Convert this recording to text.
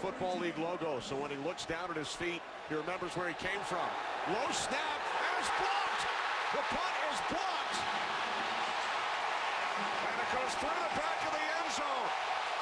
Football League logo, so when he looks down at his feet, he remembers where he came from. Low snap, and it's blocked! The punt is blocked! And it goes through the back of the end zone.